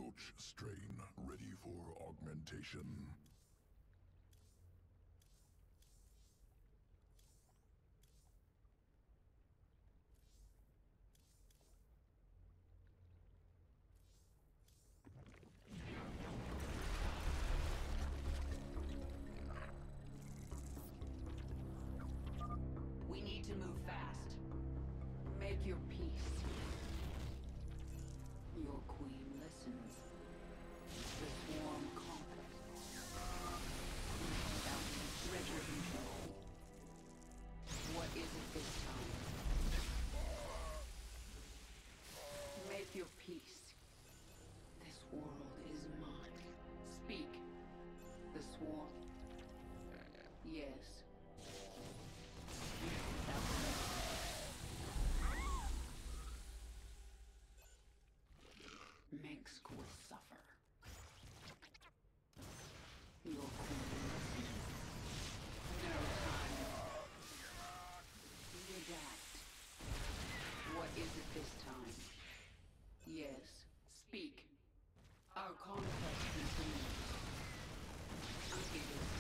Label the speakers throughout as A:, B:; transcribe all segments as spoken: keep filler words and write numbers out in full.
A: Approach strain ready for augmentation.
B: We need to move fast. Make your peace. Your queen listens. The swarm conquers. Without retribution. What is it this time? Make your peace. This world is mine. Speak. The swarm. Yes. Minx will suffer. Your queen. No time. Redact. What is it this time? Yes. Speak. Our conquest continues. It is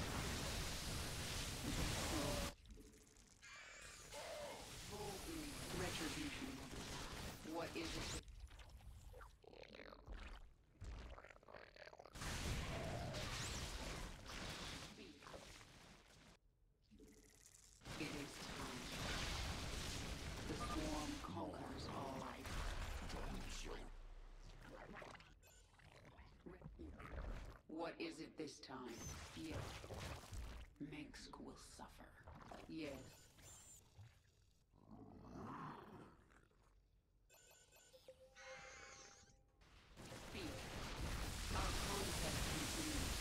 B: time. Retribution. What is it? It is time. The swarm conquers all life. What is it this time? Yes. Minx will suffer. Yes. Speak. Our conquest continues.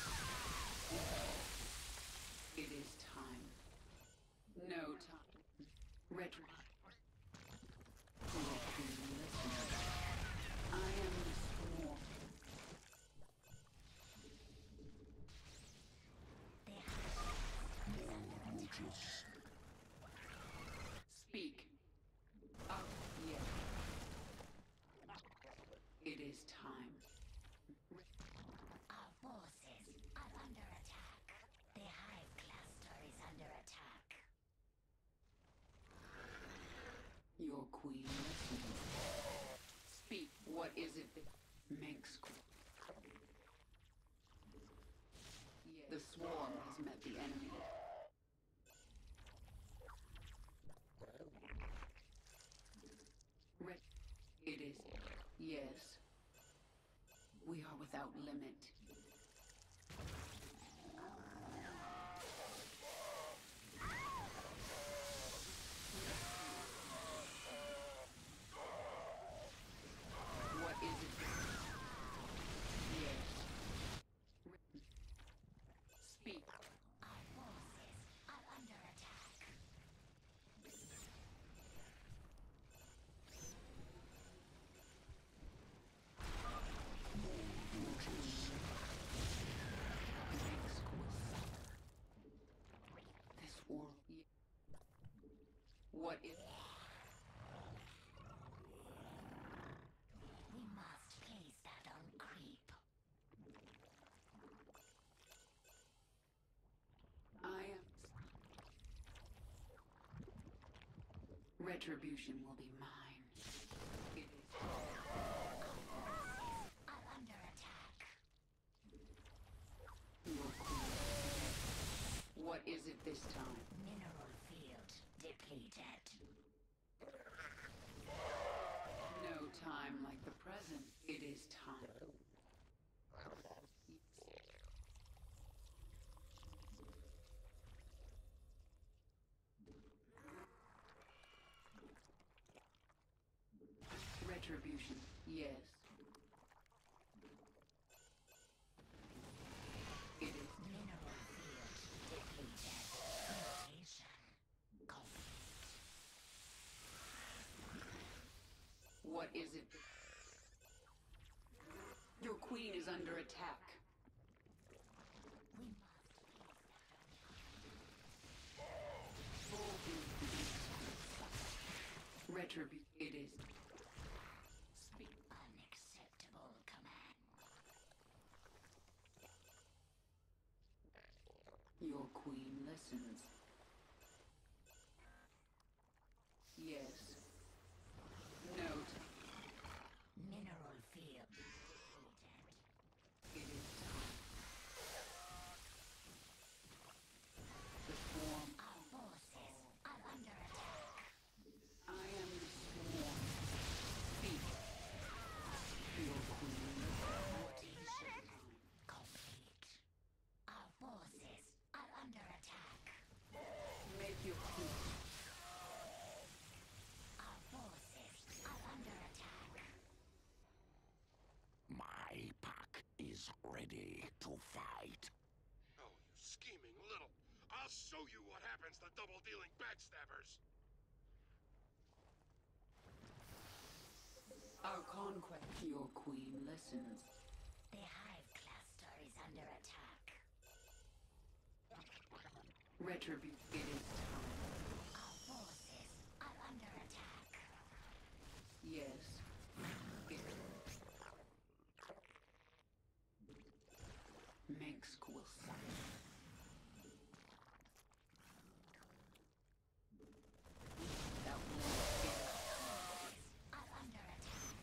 B: It is time. No time. Retro. I am the swarm.
A: Roaches.
B: Speak. Oh, yes. It is time.
C: Our forces are under attack. The hive cluster is under attack.
B: Your queen listens. Speak. What is it that makes yeah. The swarm has met the enemy. Red. It is. Yes. We are without limit. What is it? Yes. Speak.
C: Our forces are under attack.
B: This world. What is?
C: We must place that on creep.
B: I am. Retribution will be mine. It is.
C: Are under attack.
B: Your queen. What is it this time?
C: Mineral field depleted.
B: No time like the present. It is time. Retribution. Yes. It is.
C: Mineral field depleted. Mutation complete.
B: What is it? Your queen is under attack.
C: We must place that
B: Retribution. It is. Speak.
C: on unacceptable command.
B: Your queen listens. Yes. Note.
C: Mineral field depleted.
B: It is time. The form.
C: Our forces are under attack.
B: I am the swarm. Speak. Your queen
C: Mutation complete. Our forces are under attack.
B: make your peace.
C: Our forces are under attack.
D: My pack is ready to fight.
E: Oh, you scheming little... I'll show you what happens to double-dealing backstabbers!
B: Our conquest. Your queen listens.
C: The hive cluster is under attack.
B: Retribute. It is time.
C: Our forces are under attack.
B: Yes. It. Minsk will fight. That will
C: Are under attack.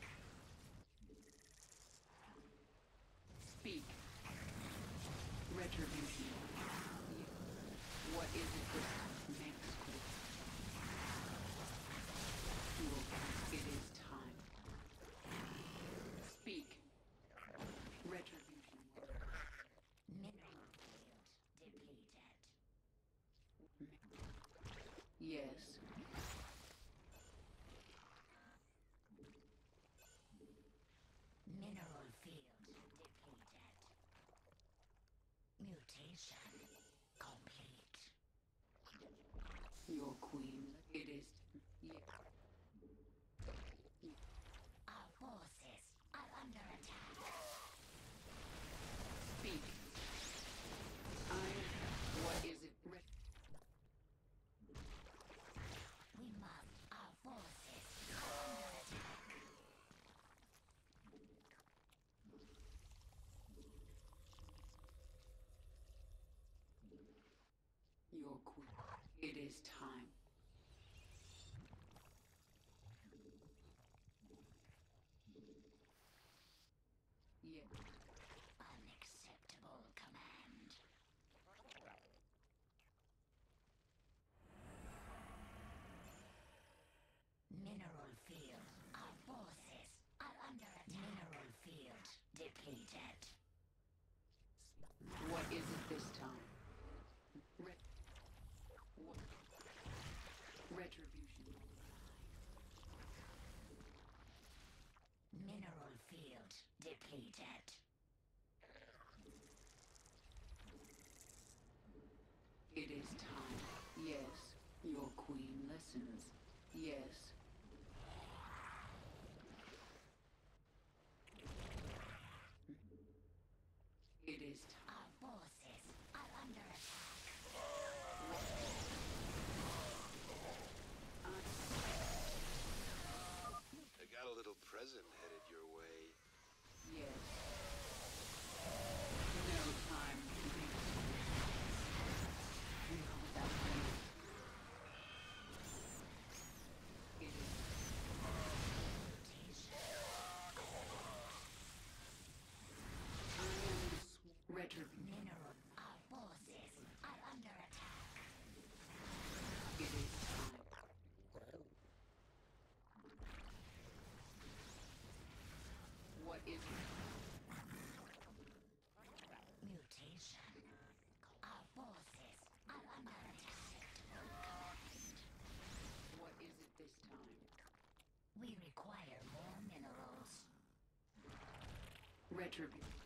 B: speak. Retribution. What is it this time? Minsk will. Will. It is time. Speak. Retribution.
C: Mineral field depleted.
B: Yes.
C: Mineral field depleted. Mutation complete.
B: Your queen. It is. Yeah.
C: Our forces are under attack.
B: Speak. I. What is it? Re-
C: We must. Our forces are under attack.
B: Your queen. It is time. Yeah.
C: Unacceptable command. Mineral field. Our forces are under attack. Mineral field depleted.
B: What is it this time? Re- what? Retribution.
C: Mineral field depleted.
B: It is time. Yes. Your queen listens. Yes. It is time.
C: Our forces are under attack.
E: I got a little present headed your way.
B: Yes. No time to be. No, that way. It is. I am the sw- retribution.
C: Mineral. Our forces are under attack.
B: It is time. What is it?
C: Mutation. Our forces are under attack.
B: What is it this time?
C: We require more minerals.
B: Retribution.